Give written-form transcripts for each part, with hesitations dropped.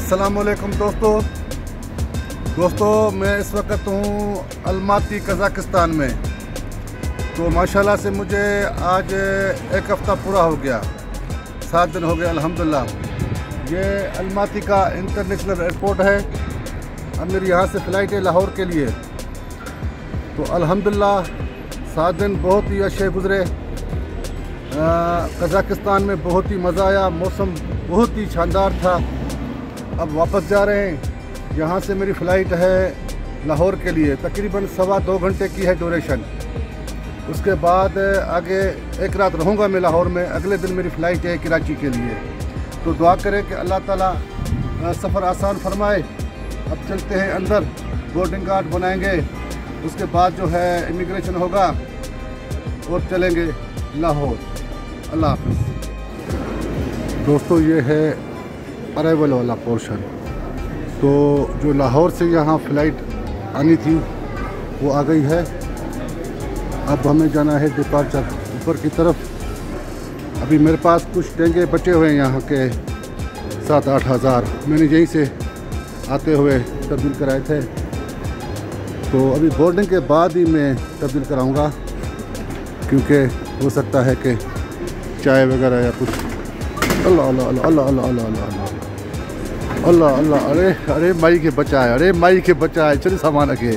अस्सलामुअलैकुम दोस्तों, मैं इस वक्त हूँ अलमाती कज़ाकिस्तान में। तो माशाल्लाह से मुझे आज एक हफ़्ता पूरा हो गया, 7 दिन हो गए अल्हम्दुलिल्लाह। ये अलमाती का इंटरनेशनल एयरपोर्ट है। अब मेरी यहाँ से फ़्लाइट है लाहौर के लिए। तो अल्हम्दुलिल्लाह 7 दिन बहुत ही अच्छे गुज़रे। कज़ाकिस्तान में बहुत ही मज़ा आया, मौसम बहुत ही शानदार था। अब वापस जा रहे हैं। यहाँ से मेरी फ़्लाइट है लाहौर के लिए, तकरीबन 2.25 घंटे की है ड्यूरेशन। उसके बाद आगे एक रात रहूँगा मैं लाहौर में। अगले दिन मेरी फ़्लाइट है कराची के लिए। तो दुआ करें कि अल्लाह ताला सफ़र आसान फरमाए। अब चलते हैं अंदर, बोर्डिंग कार्ड बनाएंगे, उसके बाद जो है इमिग्रेशन होगा और चलेंगे लाहौर। अल्लाह हाफ़िज़। दोस्तों, ये है अराइवल वाला पोर्शन। तो जो लाहौर से यहाँ फ़्लाइट आनी थी वो आ गई है। अब हमें जाना है डिपार्चर ऊपर की तरफ। अभी मेरे पास कुछ टेंगे बचे हुए हैं यहाँ के 7-8 हज़ार, मैंने यहीं से आते हुए तब्दील कराए थे। तो अभी बोर्डिंग के बाद ही मैं तब्दील कराऊँगा, क्योंकि हो सकता है कि चाय वगैरह या कुछ। अल्लाह अल्लाह अल्लाह अल्लाह अल्लाह अल्लाह अल्लाह अल्लाह। अरे माई के बच्चा है, अरे माई के बच्चा है। चलिए सामान रखे।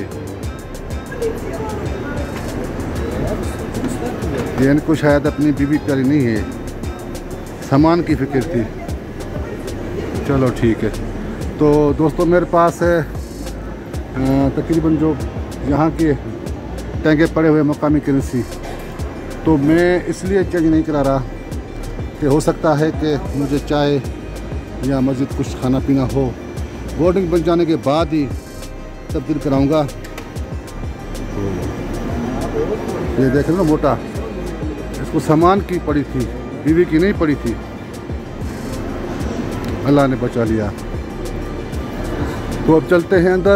ये इनको शायद अपनी बीवी प्यारी नहीं है, सामान की फिक्र थी। चलो ठीक है। तो दोस्तों, मेरे पास है तकरीबन जो यहाँ के टैंके पड़े हुए मकामी करेंसी। तो मैं इसलिए चेंज नहीं करा रहा कि हो सकता है कि मुझे चाय या मज़ीद कुछ खाना पीना हो। बोर्डिंग बन जाने के बाद ही तब्दील कराऊंगा। तो ये देख रहे ना, मोटा, इसको सामान की पड़ी थी, बीवी की नहीं पड़ी थी। अल्लाह ने बचा लिया। तो अब चलते हैं अंदर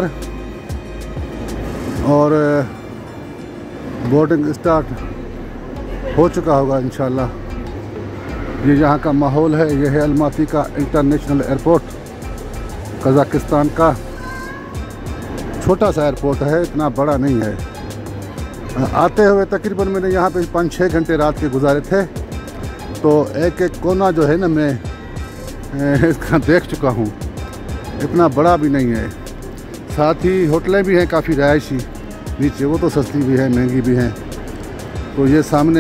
और बोर्डिंग स्टार्ट हो चुका होगा इंशाल्लाह। ये यहाँ का माहौल है। यह है अलमाती का इंटरनेशनल एयरपोर्ट, कज़ाकिस्तान का। छोटा सा एयरपोर्ट है, इतना बड़ा नहीं है। आते हुए तकरीबन मैंने यहाँ पे 5-6 घंटे रात के गुजारे थे। तो एक एक कोना जो है ना, मैं इसका देख चुका हूँ। इतना बड़ा भी नहीं है। साथ ही होटलें भी हैं काफ़ी रहायशी नीचे, वो तो सस्ती भी है, महंगी भी हैं। तो ये सामने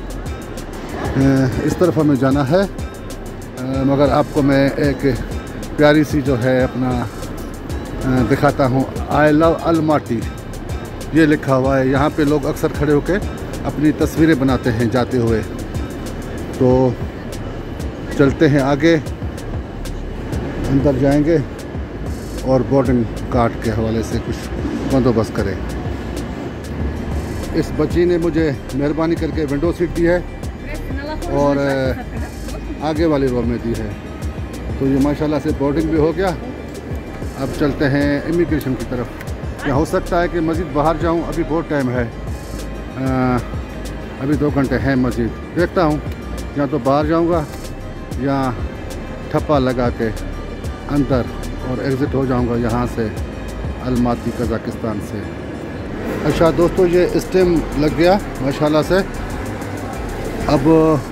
इस तरफ हमें जाना है। मगर आपको मैं एक प्यारी सी जो है अपना दिखाता हूँ। आई लव अलमाटी ये लिखा हुआ है। यहाँ पे लोग अक्सर खड़े होकर अपनी तस्वीरें बनाते हैं जाते हुए। तो चलते हैं आगे, अंदर जाएंगे और बोर्डिंग कार्ड के हवाले से कुछ बंदोबस्त करें। इस बच्ची ने मुझे मेहरबानी करके विंडो सीट दी है और आगे वाली रो में दी है। तो ये माशाल्लाह से बोर्डिंग भी हो गया। अब चलते हैं इमिग्रेशन की तरफ। या हो सकता है कि मज़ीद बाहर जाऊं, अभी बहुत टाइम है, अभी 2 घंटे हैं मज़ीद। देखता हूं, या तो बाहर जाऊंगा या ठप्पा लगा के अंदर और एग्ज़िट हो जाऊंगा यहाँ से अलमाती कज़ाकिस्तान से। अच्छा दोस्तों, ये स्टेम लग गया माशाल्लाह से। अब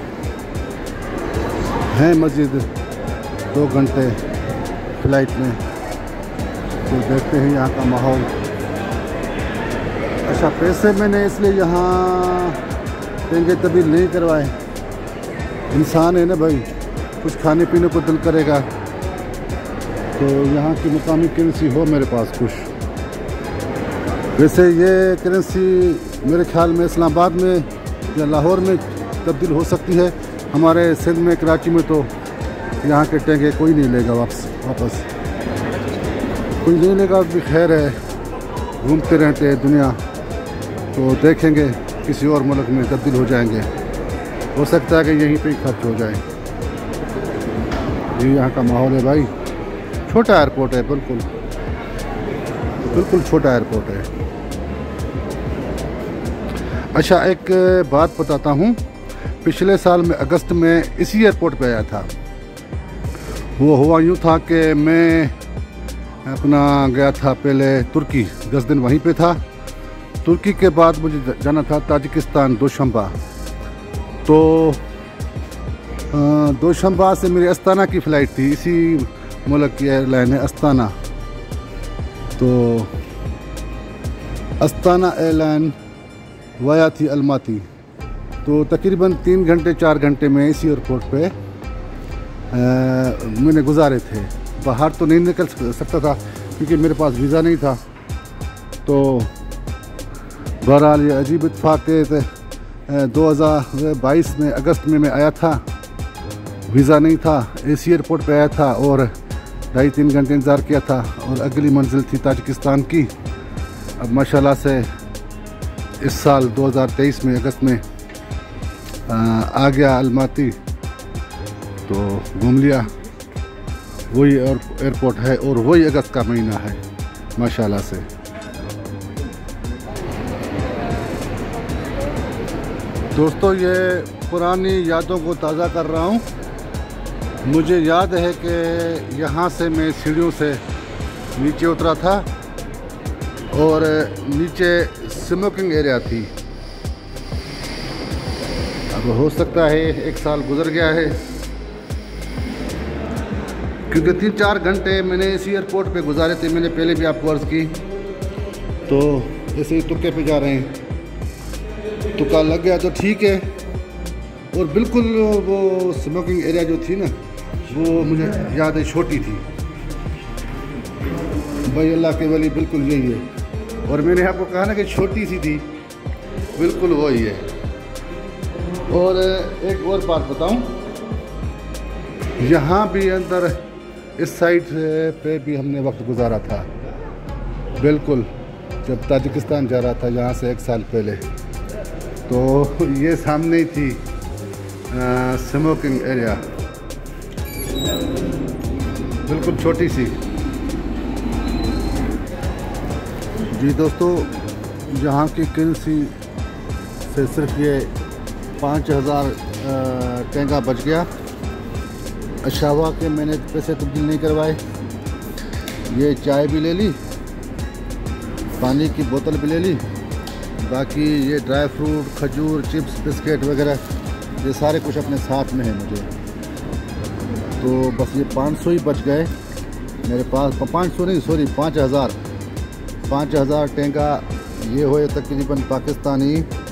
हैं मज़ीद 2 घंटे फ़्लाइट में। तो देखते हैं यहाँ का माहौल। अच्छा, पैसे मैंने इसलिए यहाँ टेंगे तब्दील नहीं करवाए। इंसान है ना भाई, कुछ खाने पीने को दिल करेगा। तो यहाँ की मुकामी करेंसी हो मेरे पास कुछ। वैसे ये करेंसी मेरे ख्याल में इस्लामाबाद में या लाहौर में तब्दील हो सकती है। हमारे सिंध में, कराची में तो यहाँ के टेंगे कोई नहीं लेगा वापस कोई नहीं लेगा। भी खैर है, घूमते रहते हैं दुनिया। तो देखेंगे किसी और मुल्क में तब्दील हो जाएंगे। हो सकता है कि यहीं पे ही खर्च हो जाए। ये यहाँ का माहौल है भाई। छोटा एयरपोर्ट है, बिल्कुल छोटा एयरपोर्ट है। अच्छा, एक बात बताता हूँ। पिछले साल में अगस्त में इसी एयरपोर्ट पे आया था वो हुआ यूँ था कि मैं अपना गया था पहले तुर्की, 10 दिन वहीं पे था। तुर्की के बाद मुझे जाना था ताजिकिस्तान, दोशंबा। तो दोशंबा से मेरी अस्ताना की फ़्लाइट थी, इसी मुल्क की एयरलाइन है अस्ताना। तो अस्ताना एयरलाइन वाया थी अलमाती। तो तकरीबन 3 घंटे 4 घंटे में इसी एयरपोर्ट पे मैंने गुजारे थे। बाहर तो नहीं निकल सकता था क्योंकि मेरे पास वीज़ा नहीं था। तो बहरहाल ये अजीब इत्तेफाक थे। 2022 में अगस्त में मैं आया था, वीज़ा नहीं था, इसी एयरपोर्ट पे आया था और 2.5-3 घंटे इंतज़ार किया था और अगली मंजिल थी ताजिकिस्तान की। अब माशाल्लाह से इस साल 2023 में अगस्त में आ गया अलमाती, तो घूम लिया। वही एयरपोर्ट है और वही अगस्त का महीना है माशाल्लाह से। दोस्तों, ये पुरानी यादों को ताज़ा कर रहा हूँ। मुझे याद है कि यहाँ से मैं सीढ़ियों से नीचे उतरा था और नीचे स्मोकिंग एरिया थी। अब हो सकता है 1 साल गुजर गया है, क्योंकि 3-4 घंटे मैंने इसी एयरपोर्ट पे गुजारे थे। मैंने पहले भी आपको अर्ज़ की। तो ऐसे ही तुक्के पे जा रहे हैं, तुक्का लग गया तो ठीक है। और बिल्कुल वो स्मोकिंग एरिया जो थी ना, वो मुझे याद है छोटी थी। भाई अल्लाह के वली बिल्कुल यही है। और मैंने आपको कहा ना कि छोटी सी थी, बिल्कुल वही है। और एक और बात बताऊं, यहाँ भी अंदर इस साइड पे भी हमने वक्त गुजारा था, बिल्कुल जब ताजिकिस्तान जा रहा था यहाँ से 1 साल पहले। तो ये सामने ही थी स्मोकिंग एरिया, बिल्कुल छोटी सी। जी दोस्तों, यहाँ की करेंसी से सिर्फ ये 5000 टेंगा बच गया। अच्छा हुआ कि मैंने पैसे तब्दील नहीं करवाए। ये चाय भी ले ली, पानी की बोतल भी ले ली, बाकी ये ड्राई फ्रूट, खजूर, चिप्स, बिस्किट वगैरह ये सारे कुछ अपने साथ में है मुझे। तो बस ये 500 ही बच गए मेरे पास। 500 नहीं, सॉरी 5000 टेंगा। ये हुए तकरीबन पाकिस्तानी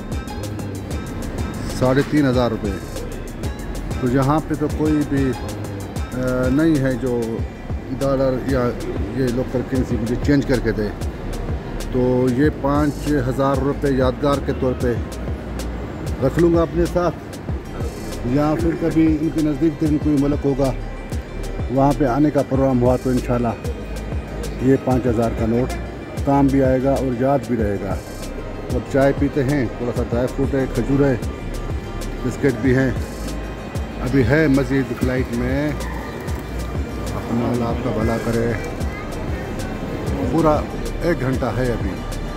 3500 रुपये। तो यहाँ पे तो कोई भी नहीं है जो डॉलर या ये लोकल करेंसी मुझे चेंज करके दे। तो ये 5000 रुपये यादगार के तौर पे रख लूँगा अपने साथ, या फिर कभी इनके नज़दीक तरीन कोई मुल्क होगा वहाँ पे आने का प्रोग्राम हुआ तो इंशाल्लाह ये 5000 का नोट काम भी आएगा और याद भी रहेगा। और चाय पीते हैं, थोड़ा सा ड्राई फ्रूट है, खजूर है, बिस्किट भी हैं। अभी है मज़ीद फ़्लाइट में, अपना अल्लाह आपका भला करे। पूरा 1 घंटा है अभी,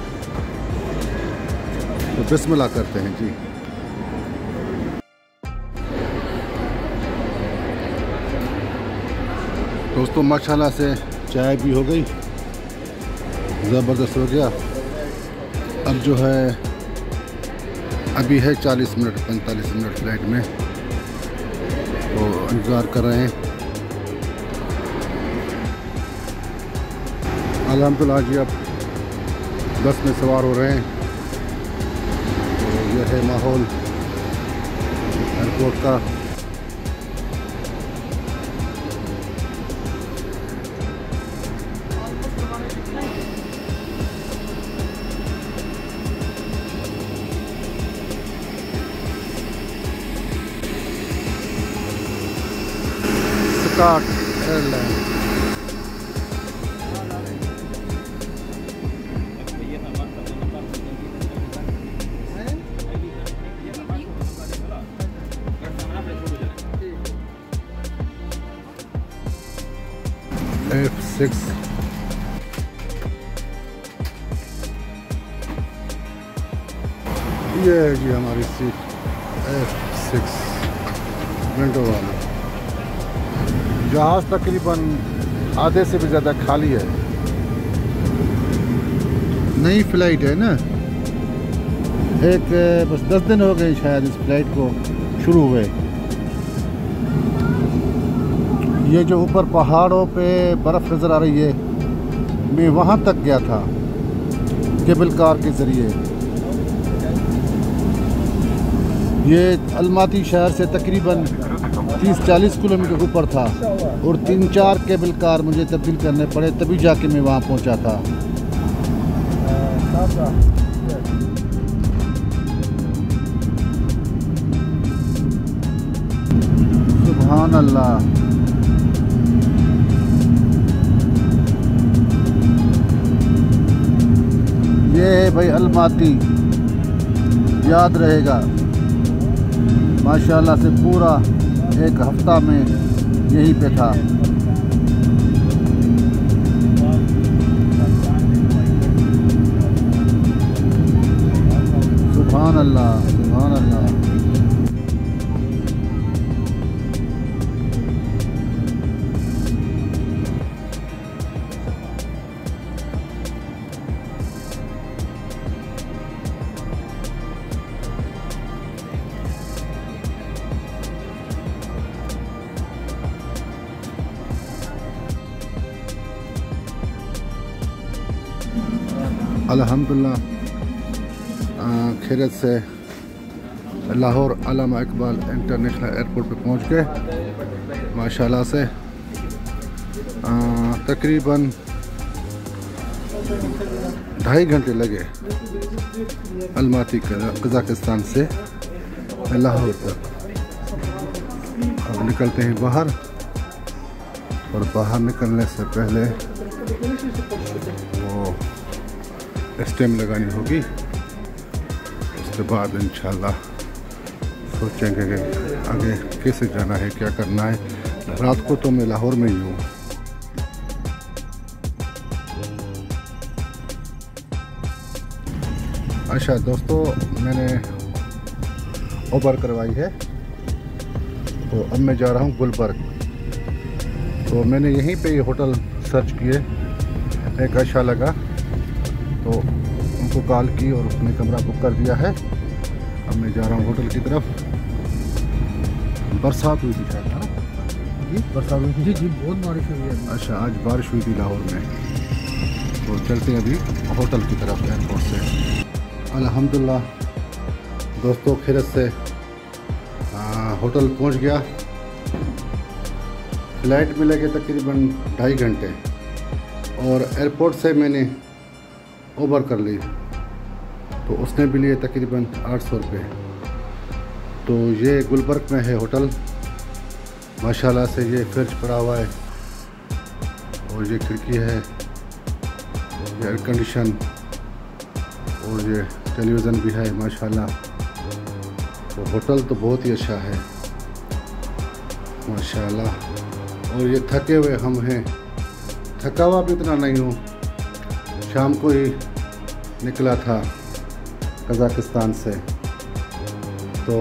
तो बिस्मिल्लाह करते हैं जी। दोस्तों माशाल्लाह से चाय भी हो गई, ज़बरदस्त हो गया। अब जो है अभी है 40 मिनट 45 मिनट फ़्लाइट में, तो इंतज़ार कर रहे हैं। अल्हम्दुलिल्लाह जी, अब बस में सवार हो रहे हैं। तो यह है माहौल एयरपोर्ट का। Start airline. F6 ये है जी हमारी सीट F6 विंडो वाली। जहाज़ तकरीबन आधे से भी ज़्यादा खाली है। नई फ़्लाइट है ना, बस 10 दिन हो गए शायद इस फ्लाइट को शुरू हुए। ये जो ऊपर पहाड़ों पे बर्फ़ नज़र आ रही है, मैं वहाँ तक गया था केबल कार के ज़रिए। ये अलमाती शहर से तकरीबन 30-40 किलोमीटर ऊपर था और 3-4 केबल कार मुझे तब्दील करने पड़े, तभी जाके मैं वहाँ पहुँचा था। सुभान अल्लाह। ये है भाई अलमाती, याद रहेगा। माशाल्लाह से पूरा एक हफ्ता में यहीं पे था। सुभान अल्लाह, सुभान अल्लाह। अल्हम्दुलिल्लाह खैरियत से लाहौर अल्लामा इकबाल इंटरनेशनल एयरपोर्ट पे पहुंच गए माशाल्लाह से। तकरीबन 2.5 घंटे लगे अलमाती कज़ाकिस्तान से लाहौर तक। अब निकलते हैं बाहर, और बाहर निकलने से पहले वो स्टेम लगानी होगी। उसके बाद इंशाल्लाह सोचेंगे कि आगे कैसे जाना है, क्या करना है। रात को तो मैं लाहौर में ही हूँ। अच्छा दोस्तों, मैंने उबर करवाई है, तो अब मैं जा रहा हूँ गुलबर्ग। तो मैंने यहीं पे ये होटल सर्च किए, एक अच्छा लगा तो उनको कॉल की और उसने कमरा बुक कर दिया है। अब मैं जा रहा हूँ होटल की तरफ। बरसात हुई थी शायद, है ना जी? बरसात हुई थी जी, बहुत बारिश हुई है। अच्छा, आज बारिश हुई थी लाहौर में। तो चलते हैं अभी होटल की तरफ एयरपोर्ट से। अल्हम्दुलिल्लाह दोस्तों खैरियत से होटल पहुंच गया। फ़्लाइट में लगे तकरीबन 2.5 घंटे, और एयरपोर्ट से मैंने उबर कर ली, तो उसने भी लिए तकरीबन 800 रुपये। तो ये गुलबर्ग में है होटल। माशाल्लाह से ये फ्रिज पड़ा हुआ है, और ये खिड़की है, ये एयर कंडीशन, और ये टेलीविज़न भी है माशाल्लाह। तो होटल तो बहुत ही अच्छा है माशाल्लाह। और ये थके हुए हम हैं, थका हुआ भी इतना नहीं हूँ। शाम को ही निकला था कज़ाकिस्तान से। तो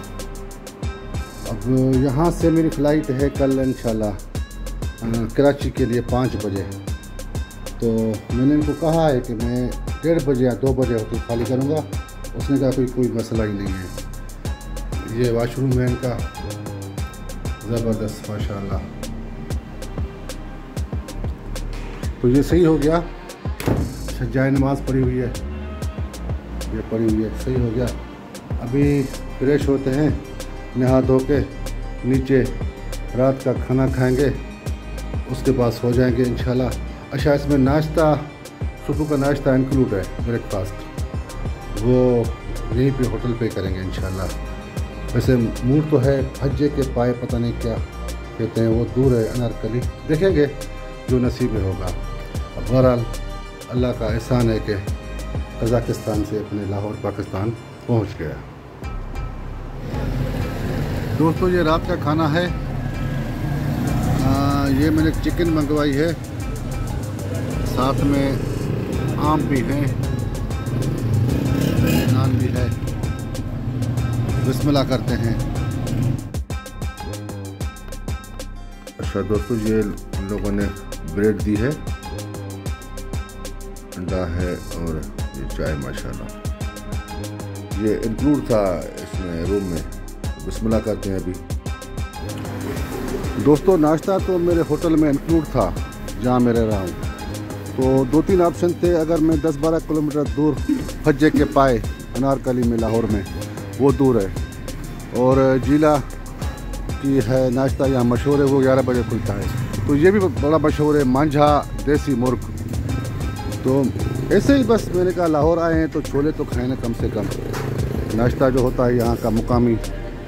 अब यहाँ से मेरी फ़्लाइट है कल इंशाल्लाह कराची के लिए 5 बजे। तो मैंने इनको कहा है कि मैं 1:30 बजे या 2 बजे होटल खाली करूँगा। उसने कहा कोई मसला ही नहीं है। ये वाशरूम है इनका, ज़बरदस्त माशाल्लाह। तो ये सही हो गया। सज्जाए नमाज़ पढ़ी हुई है, ये पढ़ी हुई है, सही हो गया। अभी फ्रेश होते हैं, नहा धो के नीचे रात का खाना खाएंगे, उसके बाद सो जाएंगे इंशाल्लाह। अच्छा, इसमें नाश्ता, सुबह का नाश्ता इंक्लूड है, ब्रेकफास्ट वो यहीं पे होटल पे करेंगे इंशाल्लाह। वैसे मूड तो है हज्जे के पाए, पता नहीं क्या कहते हैं, वो दूर है अनारकली, देखेंगे जो नसीब में होगा। अब बहरहाल अल्लाह का एहसान है कि कज़ाकिस्तान से अपने लाहौर पाकिस्तान पहुंच गया। दोस्तों ये रात का खाना है। ये मैंने चिकन मंगवाई है, साथ में आम भी है, नान भी है। बिस्मिल्लाह करते हैं। अच्छा दोस्तों, ये लोगों ने ब्रेड दी है, अंडा है और ये चाय माशाल्लाह। ये इंक्लूड था इसमें रूम में। बिस्मिल्लाह करते हैं अभी। दोस्तों नाश्ता तो मेरे होटल में इंक्लूड था जहाँ मैं रह रहा हूँ। तो 2-3 ऑप्शन थे। अगर मैं 10-12 किलोमीटर दूर फज्जे के पाए अनारकली में, लाहौर में, वो दूर है। और जिला की है नाश्ता यहाँ मशहूर है, वो 11 बजे खुलता है। तो ये भी बड़ा मशहूर है, मांझा देसी मुर्ग। तो ऐसे ही बस मैंने कहा लाहौर आए हैं तो छोले तो खाए ना कम से कम। नाश्ता जो होता है यहाँ का मुकामी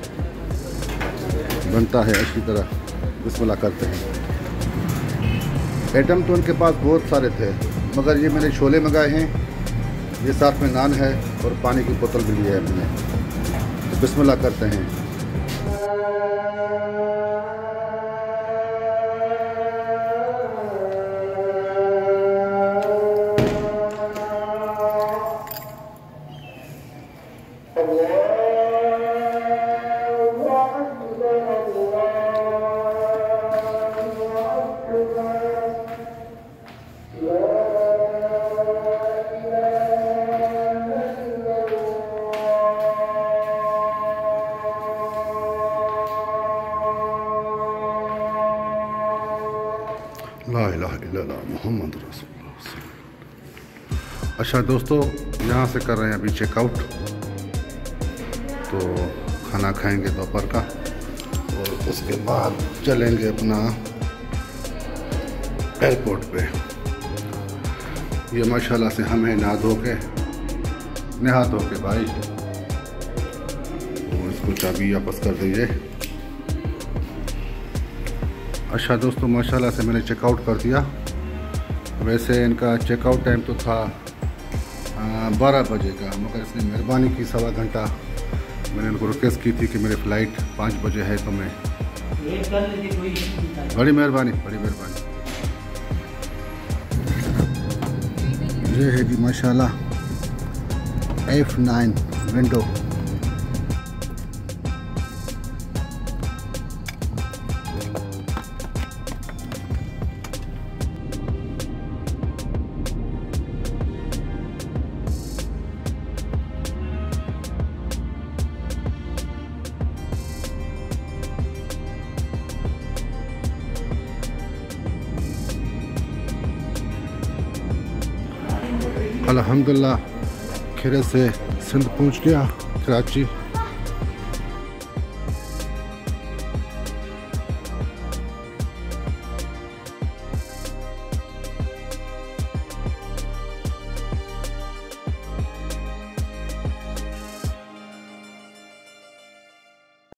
बनता है अच्छी तरह। बिस्मिल्लाह करते हैं। आइटम तो उनके पास बहुत सारे थे, मगर ये मैंने छोले मंगाए हैं, ये साथ में नान है और पानी की बोतल भी ली है हमने। तो बिस्मिल्लाह करते हैं। ला इलाहा इल्लल्लाह मुहम्मद रसूलुल्लाह। अच्छा दोस्तों, यहाँ से कर रहे हैं अभी चेकआउट। तो खाना खाएंगे दोपहर का और उसके बाद चलेंगे अपना एयरपोर्ट पे। ये माशाल्लाह से हम हैं नहा धो के भाई। तो इसको चाबी वापस कर दीजिए। अच्छा दोस्तों, माशाल्लाह से मैंने चेकआउट कर दिया। वैसे इनका चेकआउट टाइम तो था 12 बजे का, मगर इसने मेहरबानी की 1.25 घंटा। मैंने उनको रिक्वेस्ट की थी कि मेरी फ़्लाइट 5 बजे है, तो मैं बड़ी मेहरबानी। ये है जी माशाल्लाह F9 विंडो। अल्हम्दुलिल्लाह खैर से सिंध पहुंच गया, कराची।